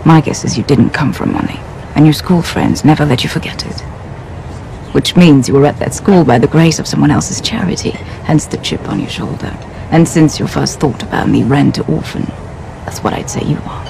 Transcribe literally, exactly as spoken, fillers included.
My guess is you didn't come from money, and your school friends never let you forget it. Which means you were at that school by the grace of someone else's charity, hence the chip on your shoulder. And since your first thought about me ran to orphan, that's what I'd say you are.